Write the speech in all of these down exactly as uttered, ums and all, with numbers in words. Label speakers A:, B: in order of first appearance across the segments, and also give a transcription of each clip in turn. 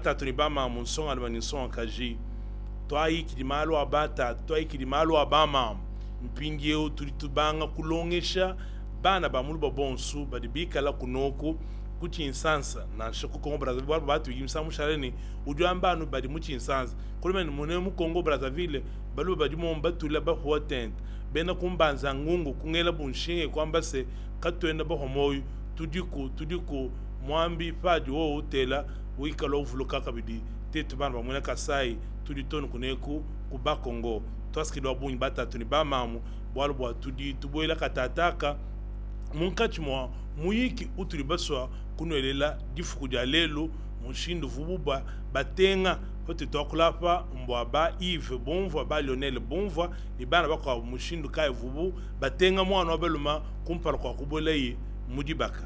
A: bata to ni ba ma mun son alma ni son kaji to ayi ki malo abata to ayi ki malo abama mpingi eu tulitubanga kulongesha bana ba mulu bonsu ba dibikala kunoko kuti insansa na shoko Congo Brazzaville batu yimsa mushareni ujamba no badi muti insansa kulmen mune mu Congo Brazzaville balu badi mo batula ba hotent bena kumbanza ngungu kungela bunshinge kwamba se katwenda ba homoyu tudiko tudiko mwambi paji wo utela wikalo uvuluka kabidi tetu bana ba muna kasai tuditonu kuneku kuba Congo twaskilwa bunyi batatu ni ba mamu bwalu bwa tudi tuboyela katataka munkati mwa muyiki utuli baswa kunoelela difuku dia lelo mushindu vububa batenga hote tokulapa mbwa ba Yves Bonvwa ba Lionel Bonvwa ni bana bakwa mushindu kai vubu batenga mwana obeluma kumpara kwa kubolayi mudibaka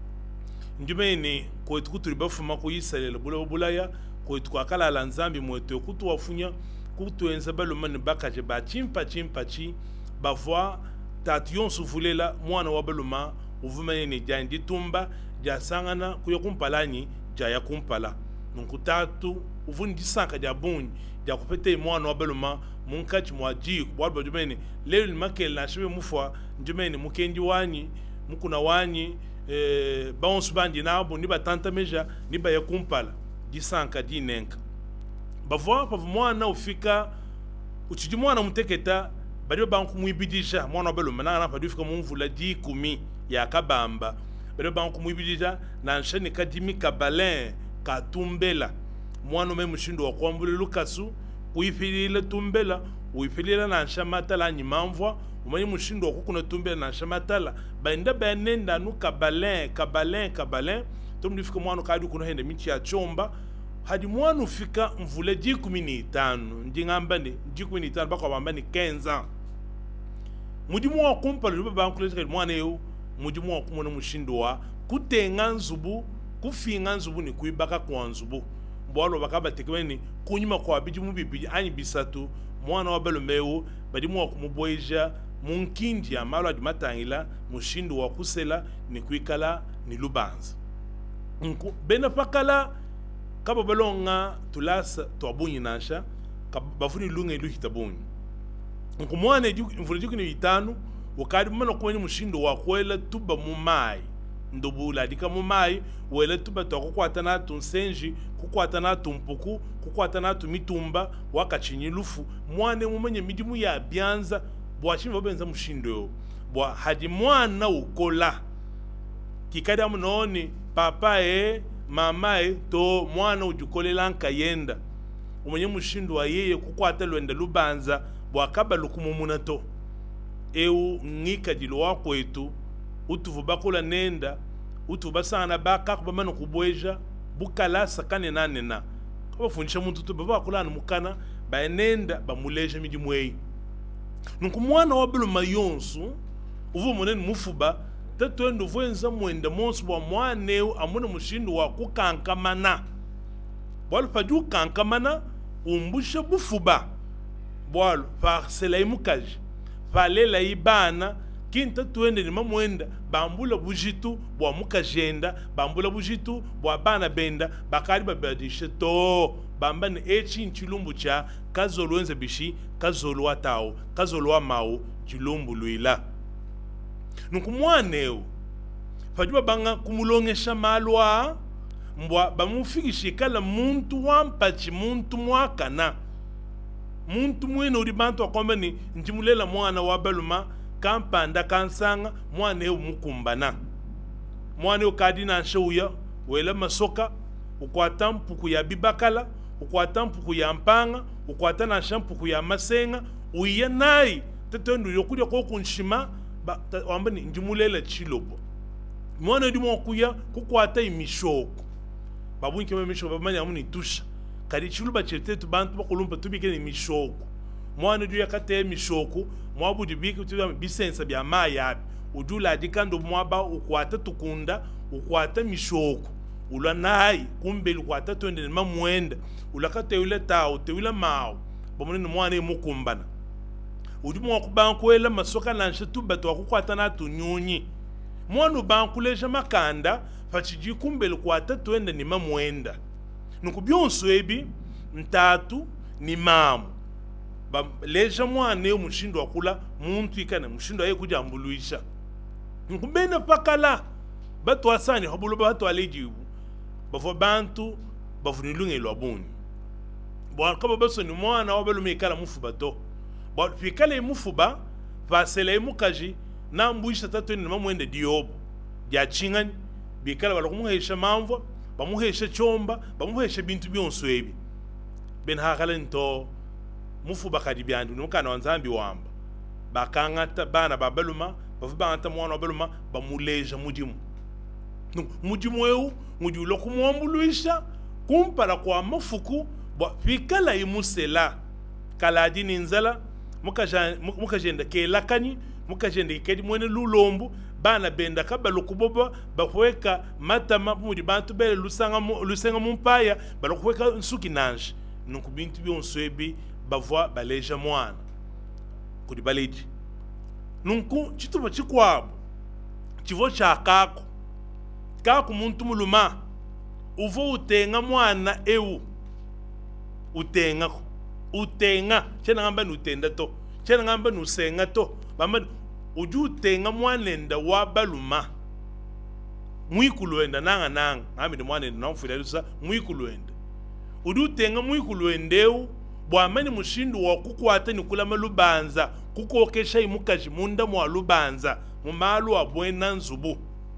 A: njumeni ko etukutuli bafuma ko yisalela bula bulaya ko etukakala la nzambi mweto kutu wafunya kutu enza beluma ni bakaje ba chimpa chimpa chi bavwa tatiyon sufulela mwana wabeluma uvumene ni jandi tumba jasangana kuya kumpalanyi jaya kumpala nunkutatu uvundi sanka ja bunyi ja kupete mwana wabeluma munkati mwaji kubwa jumene leo ni makele na shibe mufwa njumene mukendi wanyi mukuna wanyi eh baonsu bandi nabo ni batanta meja ni baya kumpala disanka dinenka bavwa pa mwana ufika uchiji mwana muteketa badi banku muibidisha mwana wabeluma na na padufika mumvula di kumi ya kabamba bado banku muibidija na nshani kadimi kabalin katumbela mwana me mushindo wa kwambule lukasu kuipilile tumbela uipilile na nshamatala nyimamvwa umanyi mushindo wa kukuna tumbela na nshamatala bainda banenda nu kabalin kabalin kabalin tumdifika mwana kadu kuno hende michi ya chomba hadi mwana ufika mvule di kumi ni itanu njingambani di kumi ni itanu bako wambani kenza mudimu wa kumpala lupa banku lezika mwana yu mudimu wa kumona mushindo wa kutenga nzubu kufinga nzubu ni kuibaka kwa nzubu mbwalo bakaba tekweni kunyima kwa bidimu bibidi anyi bisatu mwana wa belo mewu badimu wa kumuboeja munkindi ya malo adimatangila mushindo wa kusela ni kuikala ni lubanza nku bena pakala kaba balonga tulasa tuabunyi nasha bafuni lunga ilu hitabunyi nkumwane mvulejiko ni itanu wakadi mwana kwenye mushindo wa kwela tuba mumai ndobula dika mumai wele tuba tokukwata na tunsenji kukwata na tumpuku kukwata na tumitumba wakachinyi lufu mwane mumenye midimu ya byanza bwashimva benza mushindo yo bwa hadi mwana ukola kikadi amunoni papa e mama e to mwana ujukolela nkayenda umenye mushindo wa yeye kukwata lwenda lubanza bwakaba lukumumuna to eu ngika dilo wako etu utuvu bakola nenda utuvu basana baka kubamana kubweja bukala sakane nane na kaba fundisha muntu to baba bakola mukana ba nenda bamuleje miji mwei nuko mwana wabelo mayonsu uvu monene mufuba tatwendo vuenza mwenda monsu bwa mwaneu amuna mushindo wa kukankamana bwalo paju kankamana umbusha bufuba bwalo parcela imukaji valela ibana kinta tuende ni mamwenda bambula bujitu bwa mukajenda bambula bujitu bwa bana benda bakari babadishe to bambane echi nchilumbu cha kazolwenze bishi kazolwa tao kazolwa mao chilumbu luila nukumwaneo fajua banga kumulongesha malwa mbwa bamufikishi kala muntu wampachi muntu mwakana muntu mwene uri bantu akombe ni njimulela mwana wabeluma kampanda kansanga mwana eu mukumbana mwana eu kadina nshauya wela masoka ukwata mpuku ya bibakala ukwata mpuku ya mpanga ukwata na shampuku ya masenga uye nai tetendu yokudia kwa kunshima wamba ni njimulela chilobo mwana edi mwakuya kukwata imishoko babu nkeme mishoko babamani amuni tusha kari chuluba chetetu bantu bakulumba tubike ni mishoko mwana edi yakate mishoko mwabu dibike tuba bisensa bya maya udula dikando mwaba ukwata tukunda ukwata mishoko ula nai kumbeli ukwata twende mamwenda ulakate ule tao te ule mao bamuni ni mwana mukumbana udimu wakubankwela masoka nanshe tuba kukwata na tunyunyi mwana bankuleja makanda fachiji kumbeli kwata twende ni mamwenda nuku byonso ebi ntatu ni mamu ba leja mwana yo mushindo wakula muntu ikana mushindo aye kujambuluisha nuku bena pakala batu asani hobulo batu alejibu bafo bantu bafunilungelo abuni bwa kaba baso ni mwana wabelo mekala mufuba to bwa fikale mufuba vasele mukaji na mbuisha tatu ni mamwende diobo ya chingani bikala balokumuhesha mamvo bamuhesha chomba bamuhesha bintu byonso ebi ben hakala nto mufuba kadi byandu numukana wanzambi wamba bakangata bana babaluma bavuba anta mwana wabeluma bamuleja mudimu mudimu eu mudimu lokumwambuluisha kumpala kwa mafuku bwa fikala imusela kala dini nzala mukajenda ke lakani mukajenda ikedi mwene lulombu bana benda kabalo kuboba bakweka matama mudi bantu bele lusanga lusenga mumpaya balokweka nsuki nanje nuku bintu byonso ebi bavwa baleja mwana kudi baleji nunku chituba chikwabo chivo chakako kako muntu muluma uvo utenga mwana eu utenga utenga chena ngamba nutenda to chena ngamba nusenga to bamba uju utenga mwanenda wabaluma mwikuluenda nanga nanga ngami ni mwanenda namfudalusa mwikuluenda uju utenga mwikuluendeu bwamani mushindu wa kukwata ni kula malubanza kukokesha imukaji munda mwa lubanza mumalu wa bwena nzubu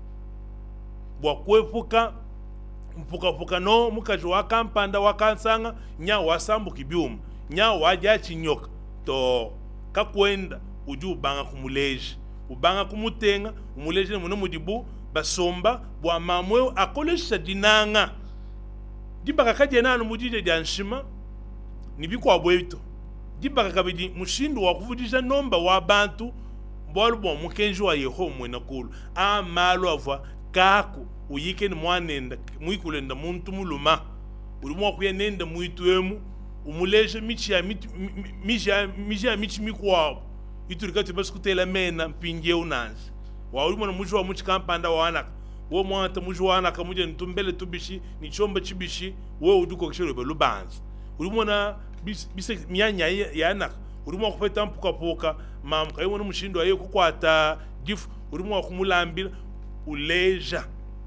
A: bwa kwepuka mpuka puka no mukaji wa kampanda wa kansanga nya wasambu kibyuma nya waja chinyoka to kakwenda uju banga kumuleji ubanga kumutenga umuleji muno mudibu basomba bwa mamwe akolesha dinanga dibaka kaje nanu mujije janshima nibikwa bweto dibaka kabidi mushindu wa kuvudisha nomba wa bantu bwalu bwa mukenji wa yeho mwena kulu amalu avwa kako uyike ni mwanenda mwikulenda muntu muluma ulimwa kuya nenda muitwemu umuleje michi ya michi michi ya michi mikwa iturikati baskutela mena mpinje unanzi wa ulimwa na muju wa muchi kampanda wana wo mwanta muju wana kamuje ntumbele tubishi ni chomba chibishi wo uduko kishiro belubanzi ulimwa na bise myanya yana ulimwa kupeta mpuka poka mam kayo no mushindo ayo kukwata gifu ulimwa kumulambira uleja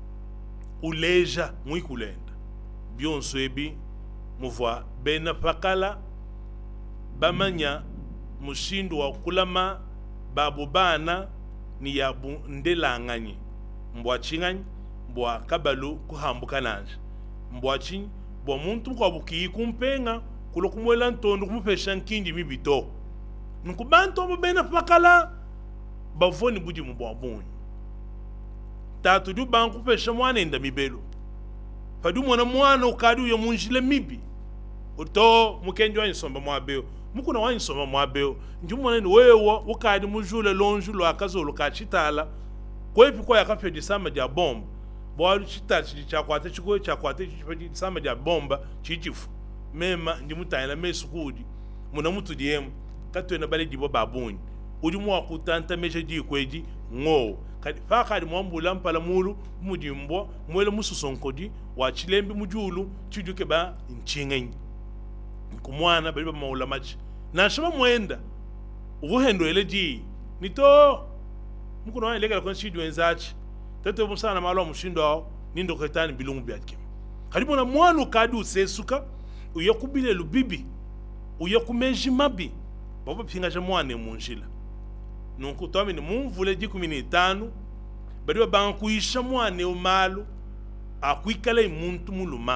A: uleja mwikulenda byonso ebi muvwa bena pakala bamanya mushindu wa kulama babu bana ni yabu ndelanganyi mbwa chinganyi mbwa kabalu kuhambuka nanje mbwa chinyi mbwa muntu kwa buki kumpenga kulo kumwela ntondo kumupesha nkindi mibito nukubanto mbo bena pakala bavoni budi mbwa bunyi tatu du banku pesha mwana enda mibelo fadu mwana mwana ukadu ya munjile mibi uto mukenjo wa insomba mwabeo mukuna wa insomba mwabeo nju mwana ni wewa ukadi mujule lonju lo akazolo kachitala kwepi kwa yakafyo disama dia bomba bwalu chitala chichakwate chikoe chakwate disama dia bomba chichifu mema ndi mutayina mesukudi muna mutu diemu katwena bale dibo babuni udi mwa kutanta meje di kweji ngo kadi fa kadi mwambula mpala mulu mudimbwa mwele mususonkodi wa chilembi mujulu chijuke ba nchingenyi kumwana bali ba maula machi na shaba mwenda ubuhendo eleji nito mukuno wa ilegala kon shidu enzachi tete musana malo mushindo ao nindo ketani bilungu byatke kadi mwana mwana kadu sesuka uyakubile lubibi uyakumeji mabi baba pinga je mwana munjila nunku tomi ni mumvule di kumi na tano bari banga kuisha mwana umalu akwikala imuntu muluma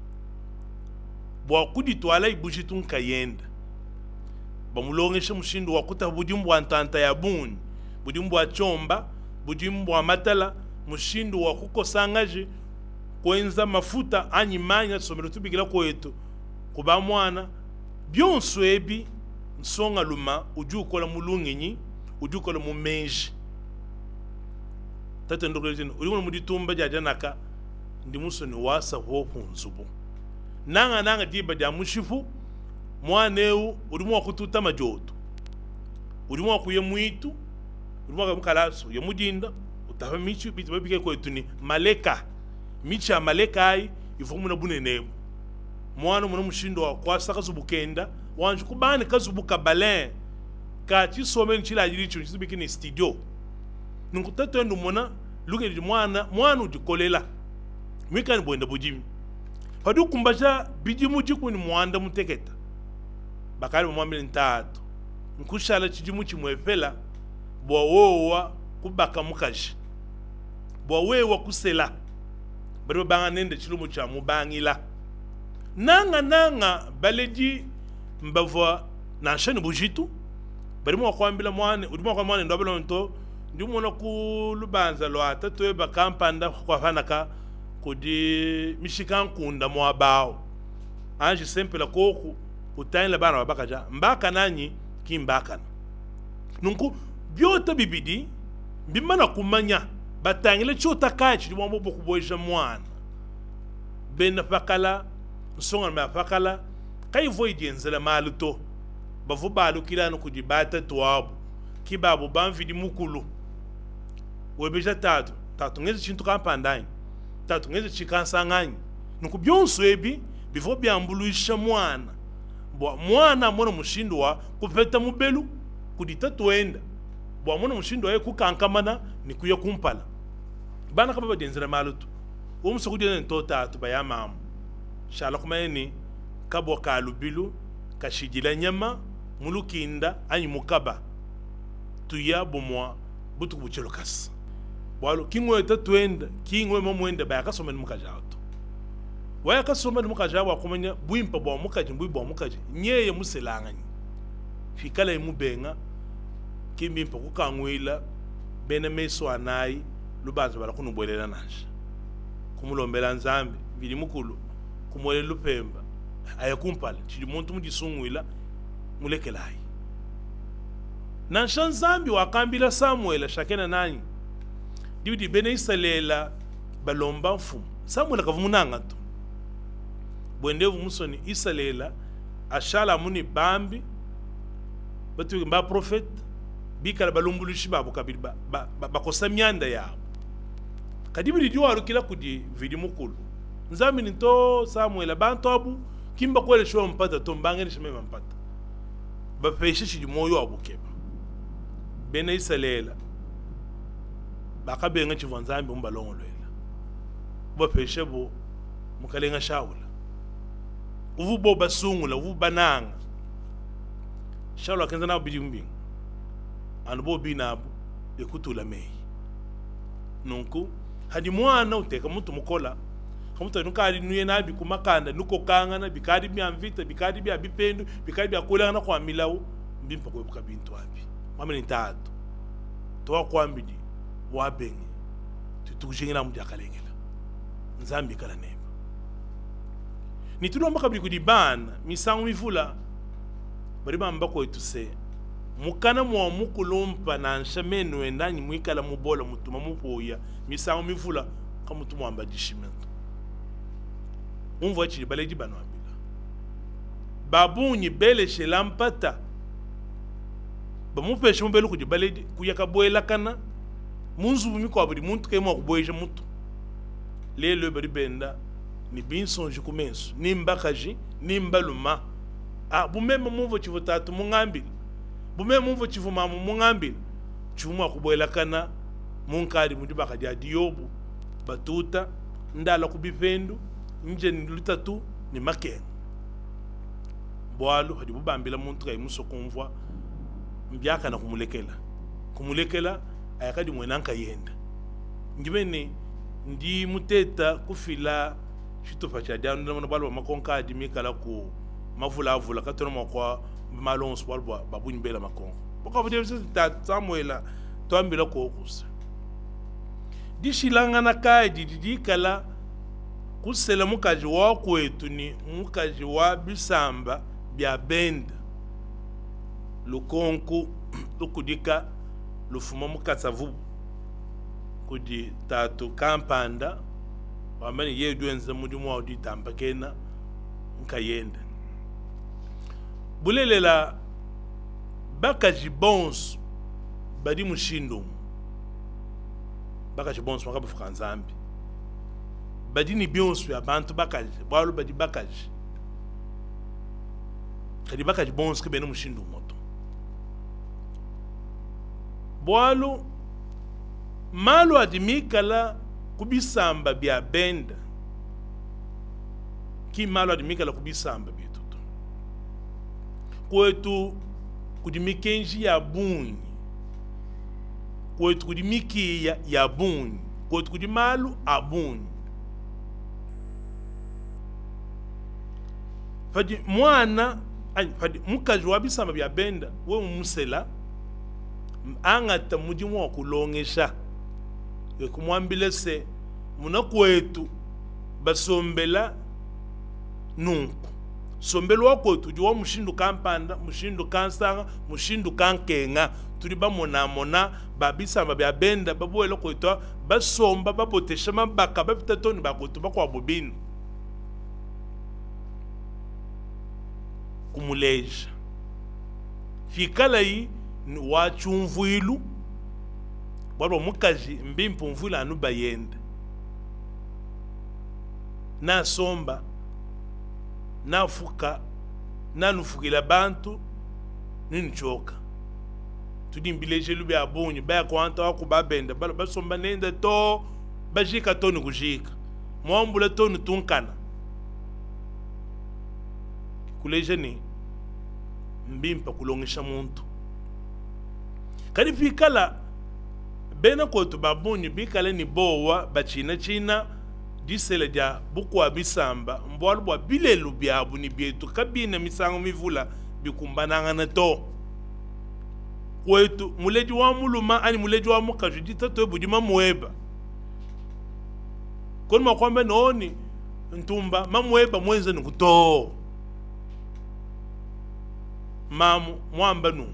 A: bwa kudi twala ibujitu nkayenda bamulongesha mushindu wakuta budimbu antanta ya buni budimbu achomba budimbu amatala mushindu wakukosangaje kwenza mafuta anyimanya somero tubigila kwetu kuba mwana byonso ebi nsonga luma ujukola mulunginyi ujukola mumenji tata ndokolejeni ulimuna muditumba jajanaka ndi musoni wasa ho kunzubu nanga nanga diba dia mushifu mwaneu ulimwa kututa majoto ulimwa kuye mwitu ulimwa kumkalaso ya mudinda utafa michi bitibabike ko etuni maleka michi ya maleka ai ifumu na bunenebo mwana mwana mushindo wa kwasa kazubukenda wanju kubani kazubuka balin ka chisome nchila jiricho chisubiki ni studio nukutatu endo mwana luke di mwana mwana ujikolela mwika ni bwenda bujimi hadu kumbaja bijimu jiku ni mwanda muteketa bakali mwamili ntatu nkushala chijimu chimwefela bwa wowa kubaka mukaji bwa wewa kusela bari banga nende chilumu cha mubangila nanga nanga baleji mbavwa na shani bujitu bari mwa kwambila mwane udimo kwa mwane ndobelo nto ndimo na ku lubanza lo atatu ba kampanda kwa fanaka kudi mishikan kunda mwa bao anje simple koku utainla bana babakaja mbaka nanyi kimbaka nunku byota bibidi bimana kumanya batangile chota kachi ndimo mbo kuboja mwana bena fakala nsonga ma fakala kai voidi enzela maluto bavu balu kilano kudibata tuabu kibabu banvidi mukulu webeja tatu tatu ngeze chintu kampandani tatu ngeze chikansangani nuku byonso ebi bifo byambuluisha mwana bwa mwana mwana mushindwa kupeta mubelu kudita tuenda bwa mwana mushindwa ye kukankamana ni kuya kumpala bana kaba badenzera maluto umso kudena ntota atu bayamamu shala kumayeni kabo kalubilu kashijila nyama mulukinda anyi mukaba tuya bomwa butu buchelokas bwalo kingwe tatwenda kingwe momwenda bayakasoma ni mukajato wayakasoma ni mukajawa kumenya bwimpa bwa mukaji mbwi bwa mukaji nyeye muselangani fikala imubenga kimbimpa kukangwila bene meso anayi lubanza bala kunubwelela nanje kumulombela nzambi bili mukulu kumwele lupemba ayakumpala chili muntu mujisungwila mulekelayi nansha nzambi wakambila Samuel shakena nani diudi bene isalela balomba mfumu Samuel kavumunanga tu bwendevu musoni isalela ashala muni bambi batu mba prophet bikala balumbulushi babo kabili ba, ba, ba, bakosa myanda yabo kadibili diwa arukila kudi vidi mukulu nzambi nito Samuel bantu abu kimba kwele shwa mpata to mbangeni shime mpata ba peshe shi moyo abukeba bene isalela bakabenga chivonzambi umbalongo lwela ba peshe bo mukalenga shawula uvu bo basungula uvu bananga shawula kenza na bidi mbinga anbo binabu ekutula meyi nunku hadi mwana uteka muntu mukola kamuta nukali nuye nabi kumakanda nuko kanga na bikadi bya mvita bikadi bya bipendo bikadi bya kolana kwa milawo mbimpa ko buka bintu abi mamene ntatu to kwambidi wabenge tutujingira mu jakalengela nzambi kala neba nitulo makabiri kudibana misangu mivula bari bamba ko etuse mukana mwa mukulumpa na nshamenu endanyi mwikala mubola mutuma mupoya misangu mivula kamutumu amba dishimento umvo chili baleji bano abila babunyi bele shelampata bamupeshe mbelu kudi baleji kuyakabwela kana munzu bumiko abudi muntu kemo kuboyeje mutu lelo bari benda ni binsonje kumensu ni mbakaji ni mbaluma ah bumema mumvo chivotatu mungambi bumema mumvo chivuma mungambi chuma kubwela kana munkari mudibaka dia diobu batuta ndala kubipendu nje ni lutatu ni maken bwalo hadi bubambila muntu kay muso kumvwa mbyaka na kumulekela kumulekela ayakadi mwenanka yenda ngibene ndi muteta kufila chitufa cha dano na balo makonka adi mikala ku mavula avula katona makwa malons walbo babunyibela makonko boka bude ta Samuel to ambila ko kusa dishilanga na kaidi didikala kusela mukaji wa kwetu ni mukaji wa bisamba bya benda lukonku lukudika lufuma mukatsavu kudi tatu kampanda wamani yedwenza mudimu wa ditamba kena nkayenda bulelela bakaji bons badi mushindo bakaji bons makabu fukanzambi badini bionsu ya bantu bakaji bwalu badi bakaji kadi baka jibons ke beno mushindu moto boalo malo adimikala kubisamba bya benda ki malo adimikala kubisamba bituto kwetu kudimikenji ya bunyi kwetu kudimiki ya, ya bunyi kwetu kudimalu abunyi fadi mwana ay fadi mukaji wabisamba bya benda we musela angata mudi mwa kulongesha yekumwambile se muna kwetu basombela nunku sombelo wakwetu juwa mushindu kampanda mushindu kansanga mushindu kankenga tuli bamona mona babisamba bya benda babuela kwetu basomba babotesha mabaka bapitatoni bakwetu bakwa bobino kumuleja fikala yi wachumvuilu bwalwa mukaji mbimpu mvula anu bayenda na somba na fuka na nufukila bantu nini choka tudimbileje lubi abunyi baya kwanta wako babenda bala basomba nenda to bajika toni kujika mwambula toni tunkana kuleje ni mbimpa kulongisha muntu kadi fikala bena kwetu babunyi bikale ni bowa bachina china disele dia bukwa bisamba mbwalu bwa bilelu byabu ni byetu kabina misango mivula bikumbananga na to kwetu muleji wa muluma ani muleji wa mukaju ditato budima muweba kono makwamba noni ntumba mamweba mwenze nukuto mamu mwamba nu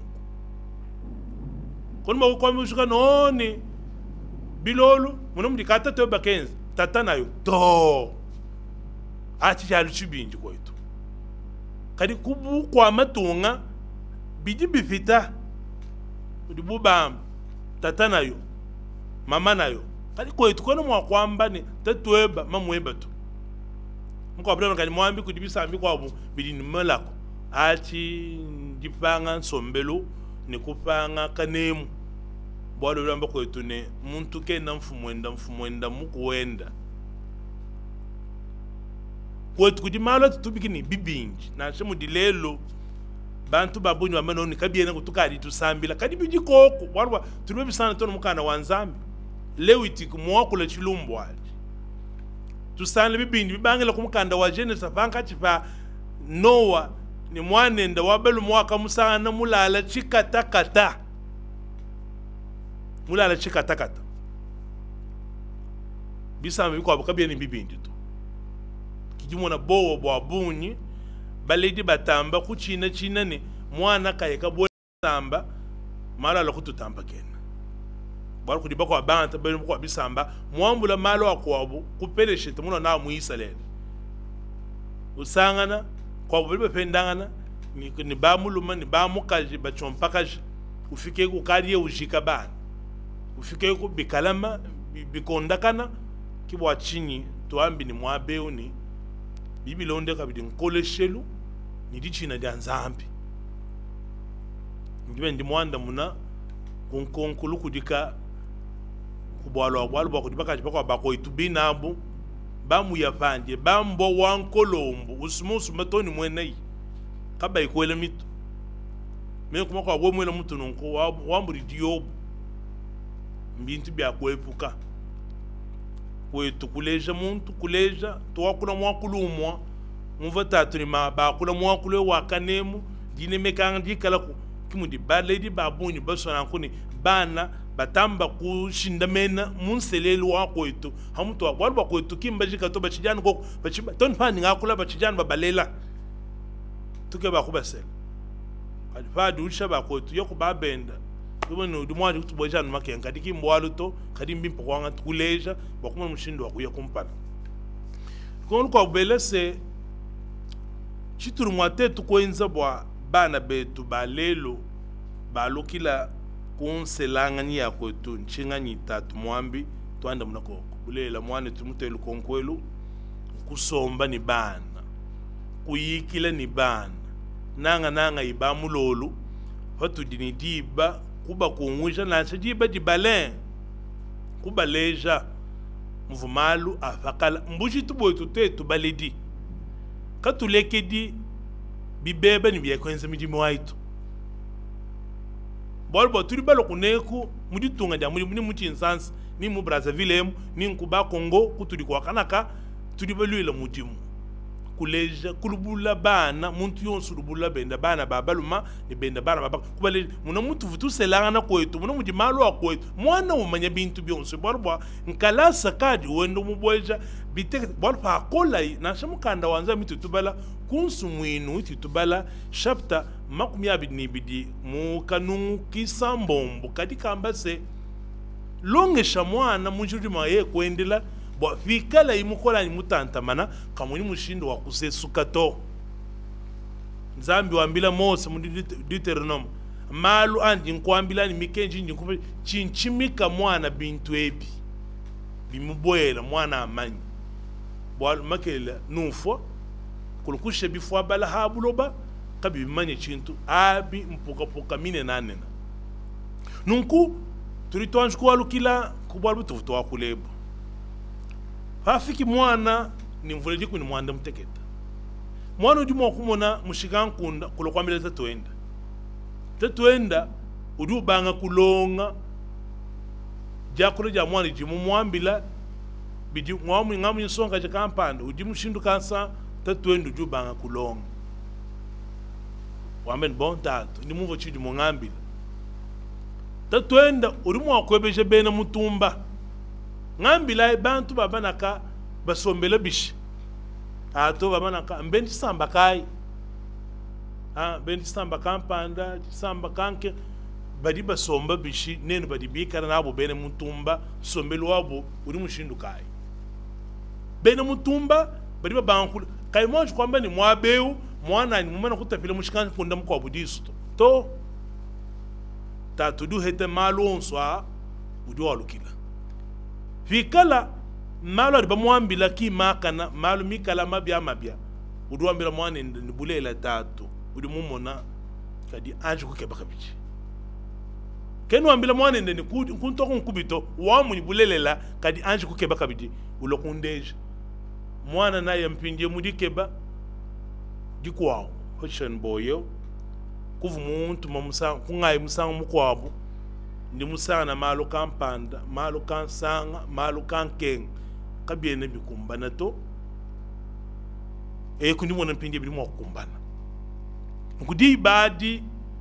A: kono makwamba ushika noni bilolu munomdikata to bakenzi tata nayo to ati chalu chibinji kwetu kadi kubu kwa matunga biji bifita udibubam tata nayo mama nayo kadi kwetu kono mwa kwamba ni tatweba mamweba tu mko problem kadi mwambi kudibisa ambi kwa bu bidi nimelako ati dipanga sombelo ni kupanga kanemu bwalo lamba kwetu ne muntu kenda mfumwenda mfumwenda mukuwenda kwetu kudimalo tutubikini bibinji na shemu dilelo bantu babunyi wameno ni kabiena kutukadi tusambila kadi biji koko warwa tulibe bisana tono mukana wanzambi lewiti kumwakula chilumbu aji tusana bibinji bibangela kumukanda wa jene safanka chipa Noah ni mwanenda wabelu mwaka musana mulala chikata kata mulala chikata kata bisama biko abukabye ni bibindi to kijimona bowo bwa bunyi baledi batamba kuchina china ni mwana kayeka bwa tamba mala la kututamba kena bwa kudiba kwa banta belu kwa bisamba mwambula malo akwabo kupeleshe tumuno na muisalele usangana kwa bulu pendangana ni ni ba muluma ni ba mukaji ba chompakaji ufike ku kariye ujika bana ufike ku bikalama bikondakana kibwa chini tuambi ni mwabeu ni bibilonde kabidi nkoleshelu ni dichina dia nzambi ngibe ndi mwanda muna kunkonkulu kudika kubwalo bwalo bwa kudibaka jibaka bako itubinabu bamu yapanje bambo wankolombo usumusu matoni mwenei kaba ikwele mitu me kuma kwa gwemwele mutu nonko wamburi diobu mbintu bya kwepuka kwetu kuleja muntu kuleja tuwakula mwakulumwa mumva tatu ni mabakula mwakule wakanemu dine mekanga dikala ku kimudi baledi babunyi basona nkuni bana batamba kushinda mena munselelu wa kwetu hamutu wakwalu kwetu kimbajika to bachijana ko bachiba ton pani ngakula bachijana babalela tuke bakubasela alifadu usha bakwetu yoko babenda kubona udumwaje kutubojana makenga dikimbwalu to kadi mbimpo kwanga kuleja bakuma mushindo wakuya kumpana kono kwa belese chituru mwatetu kwenza bwa bana betu balelo balokila kunselanga ni yakwetu nchinga nyitatu mwambi twanda munako kulela mwane tumutelu konkwelu kusomba ni bana kuyikila ni bana nanga nanga iba mulolu fatu dini diba kuba kuungwisha na diba dibalen kuba leja mvumalu afakala mbushi tubo tute tubaledi katulekedi bibeba ni byekwenza midimo waitu bolbo turi balo kuneku mudi tunga ja muri muti insansi ni mu Brazzaville emu ni nkuba Congo kuturi kwa kanaka turi baluila mutimu kuleja kulubula bana muntu yonsu lubula benda bana babaluma ni benda bana baba kubale muna muntu vutu selana kwetu muna muji malo akwetu mwana umanya bintu byonsu bolbo nkala sakadi wendo mubweja biteke bolbo akola na shamukanda wanza mitu tubala kunsu mwinu titubala chapter makumi abiri nibidi mu kanungu kisambombo kadi kambase longesha mwana munjuri maye kwendela bo fikala imukola ni mutantamana kamuni mushindo wa kusesuka to nzambi wambila Mose mu Deuteronome malu andi nkwambila ni mikenji nkupe chinchimika mwana bintu ebi bimubwela mwana amanyi bo makela nufo kulukushe bifwa bala habuloba kabi manye chintu abi mpuka puka mine nanena nunku tulitwanju kwalukila kubwalu tuvuto wakulebo hafiki mwana ni mvuleji kuni mwanda mteketa mwana ujumu wakumona mshikankunda kulokwambila tatuenda tatuenda uju banga kulonga jakule ja mwana jimu mwambila biji mwamu ngamu yisonga jakampanda ujimu shindu kansa tatuenda uju banga kulonga wamben bon tatu ndi muvo chidi mwangambila tatuenda ulimu wakwebeje bena mutumba ngambila bantu babanaka basombele bishi ato babanaka mbendi samba kai ah bendi samba kampanda samba kanke badi basomba bishi nene badi bikara nabo bene mutumba sombelo wabo ulimu shindu kai bene mutumba badi babankula kai monje kwamba ni mwabeu mwana ni mumana kutapila mushikana kunda mko abudisu to tatu du hete malo onswa udu walukila fikala malo riba mwambila ki makana malo mikala mabya mabya udu wambila mwana ni bulela tatu udu mumona kadi anje kukeba kabichi kenu wambila mwana ni kuntoko nkubito wamu ni bulelela kadi anje kukeba kabiji ulokundeje mwana naye mpindie mudikeba dikwao hoshen boyo kuvu muntu mamusanga kungaye musanga mukwabo ndi musanga na malo kampanda malo kansanga malo kankeng kabiene bikumbana to e kundi mona mpindie bili mo kumbana ngudi badi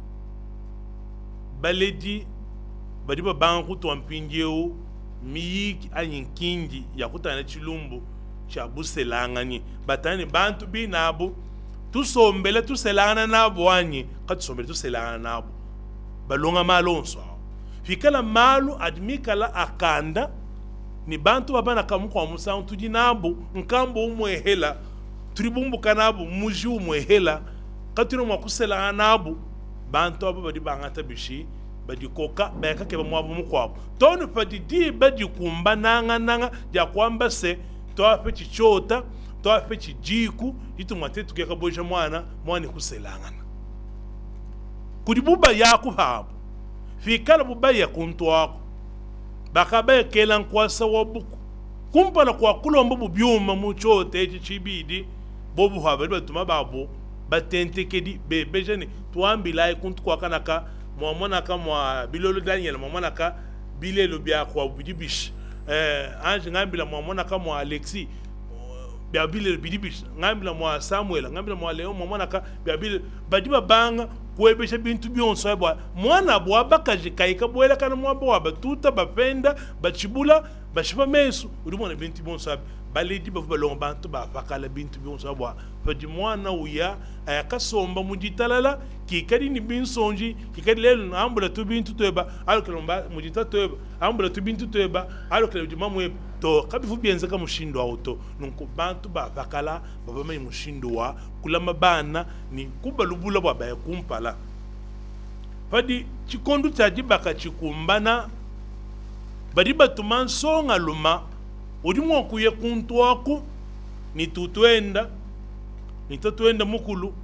A: baledi badi babangu to mpindieo miyiki anyinkindi yakutana chilumbu cha buselangani batani bantu binabo tusombele tuselana nabo wanyi katusombele tuselana nabo balonga malonso fikala malu admikala akanda ni bantu babana kamukwa musangu tudi nabo nkambo umwehela turibumbuka nabo muji umwehela katino mwakuselana nabo bantu abo badi bangata bishi badi koka bayaka keba mwabo mukwabo tonu padi di badi kumba nanga nanga ya kwamba se to apechi chota to apechi jiku itu matetu keka boja mwana mwana kuselangana kudi buba yaku habu fikala buba ya kuntu wako bakabe kela nkwasa wabuku kumpala kwa kulombo bubyuma muchote echi chibidi bobu habu batuma babo batente kedi bebejeni tuambila kuntu kwa kanaka mwamona kama bilolo Daniel mwamona ka bilelo bya kwa budibish eh anje ngambila mwamona kama Alexi biabile bidibish ngambila mwa Samuel ngambila mwa Leo mwamona ka biabile badiba banga kwebesha bintu byonso abwa mwana bwa bakaje kaika bwela kana mwa bwa batuta bapenda bachibula bashiba mesu ulimona bintu byonso baledi bavubalonga bantu bafakala bintu byonso abwa fadi mwana uya ayakasomba mujitalala kikadi ni binsonji kikadi lelo ambula tu bintu toeba alokilomba mujita toeba ambula tu bintu toeba alokile jimamwe to kabifu bienza ka mushindo auto nunko bantu bafakala babama mushindo wa kulama bana ni kubalubula bwa baya kumpala fadi chikondu chajibaka chikumbana badiba tumansonga luma udimwa kuye kuntu wako ni tutwenda ni tutwenda mukulu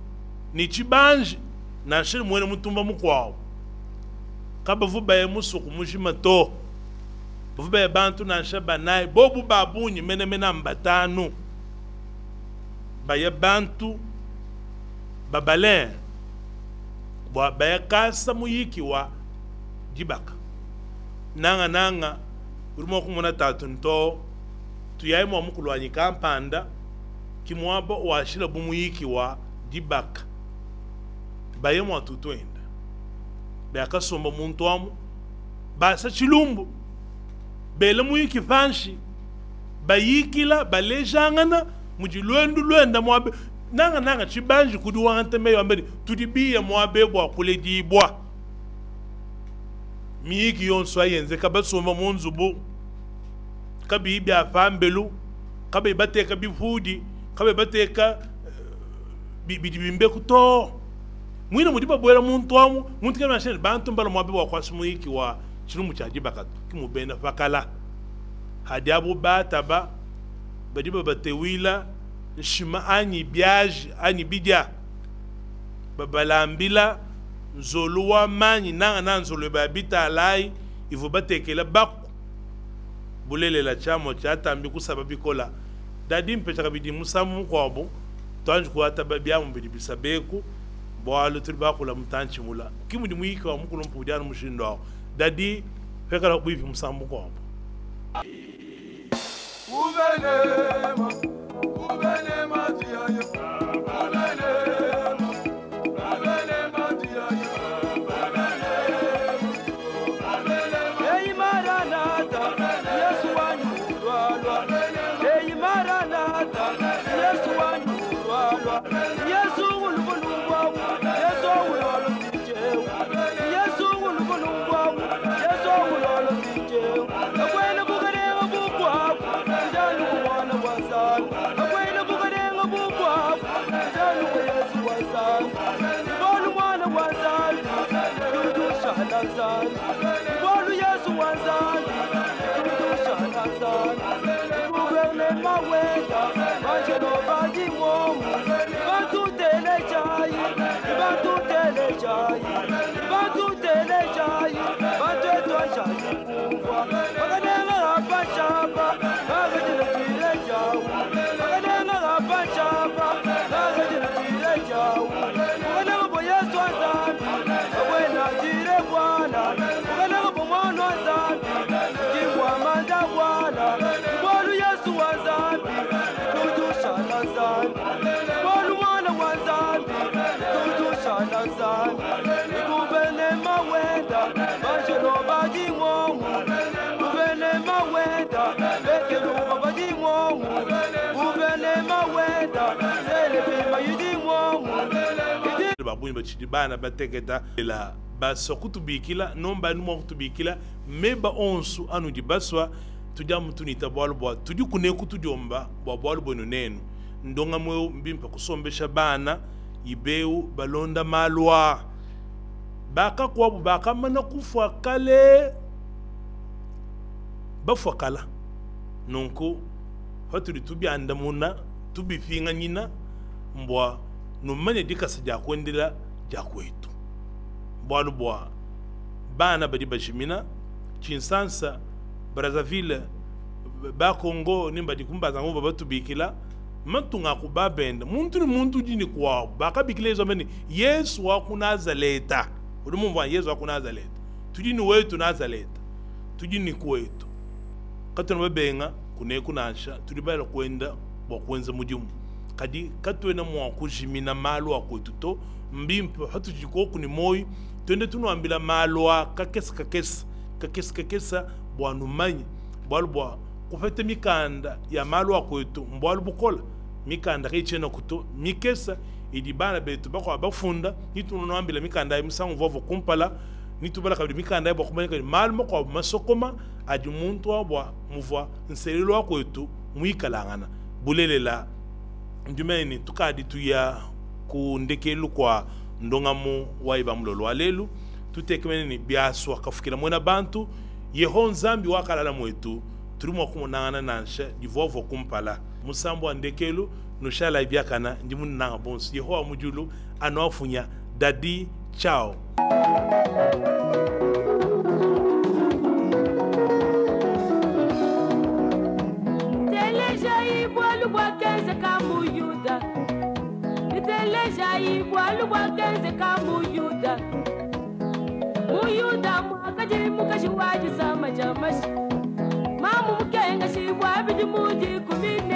A: ni chibanji na shiri mwene mutumba mukwao kaba vuba ye musuku mujima to vuba ye bantu na shaba nai bobu babunyi mene mena mbatanu ba ye bantu babalen bwa ba ye kasa muyiki wa jibaka nanga nanga urimo kumona tatu nto tuyaye mwa mukulwanyi kampanda kimwaba washira bumuyiki wa jibaka baye mwa tutwenda bakasomba muntu wamu basa chilumbu bele muyiki fanshi bayikila balejangana mujilwendu lwenda mwabe nanga nanga chibanji kudi wante meyo ambeni tudibiya mwabe bwa kuledibwa miyiki yonso ayenze kabasomba munzubu kabi ibi afambelu kabi bateka bifudi kabi bateka bidibimbe kuto mwina mudiba bwera muntu wamu muntu kama shene bantu mbalo mwabe wa kwasimu hiki wa chirumu cha jibakatu kimubenda fakala hadi abu bataba badiba batewila nshima anyi biaji anyi bidya babalambila nzoluwa manyi nanga na nzolu babita alai ivu batekela baku bulele la chamo cha tambi kusaba bikola dadi mpecha kabidi musamu kwabo twanju kuata babya mu bidibisa beku bwalo triba kula mutanchi mula kimudi mwiki wa mukulu mpudana mushindo dadi fekala kuivi musamu kwabo ubenema ubenema tiaye Bolu Yesu wanzani kudushana zani kubele mawenda manje no badi momu bantu tele chai bantu tele chai bantu tele chai bantu to chai kuwa bagadena hapa chapa bagajina tile chau bagadena hapa chapa bagajina tile chau bagadena bo Yesu wanzani awena tile bwana bagadena bo mwana wanzani jibwa manda bwana bolu Yesu wanzani kudushana zani bolu mwana wanzani kudushana zani kubele mawenda manje no badi momu kubele mawenda beke no badi momu kubele mawenda zele pima yidi momu babunyi bachidibana bateketa la baso kutubikila nomba numo kutubikila meba onsu anu dibaswa tuja mutunita bwalo bwa tuju kune kutujomba bwa bwalo bwenu nenu ndonga mwe mbimpa kusombesha bana ibeu balonda malwa baka kwa baka mana kufwa kale bafwa kala nonko haturi tubi andamuna tubi finga nyina mbwa numane dikasa jakwendela jakwetu bwalo bwa bana badi bashimina Kinshasa Brazzaville ba Congo nimba dikumbaza ngo babatu bikila mantunga kubabenda muntu ni muntu jini kwa baka bikilezo meni Yesu wa kunazaleta udumumva Yesu wa kunazaleta tujini wetu nazaleta tujini kwetu katona babenga kune kunansha tulibala kwenda bwa kwenza mudimu kadi katwena mwa kujimina malwa kwetu to mbimpo hatu jikoku ni moyi twende tunuambila malwa kakesa kakesa kakesa kakesa bwanu manyi bwalu bwa kufete mikanda ya malwa kwetu mbwalu bukola mikanda kaichena kuto mikesa idibana betu bako abafunda nitunuambila mikanda ya misangu vovo kumpala nitubala kabili mikanda ya bakumanika malu mako masokoma adi muntu abwa muvwa nselelo kwetu muikalangana bulelela ndumeni tukadi tuya kundekelu kwa ndongamu waiba mlolo walelu tutekemene ni biaswa kafukila mwena bantu yehon zambi wakalala mwetu turimo kumonangana nansha divovo kumpala musambo andekelu no shala ibiakana ndimu nanga bonsu yehowa mujulu anoafunya dadi ciao.
B: Teleja ibwalu bwakenze kamuyuda Teleja ibwalu bwakenze kamuyuda Muyuda mwakaji mukashi waji sama jamashi Mamu mkenga shibwa bidi muji kumini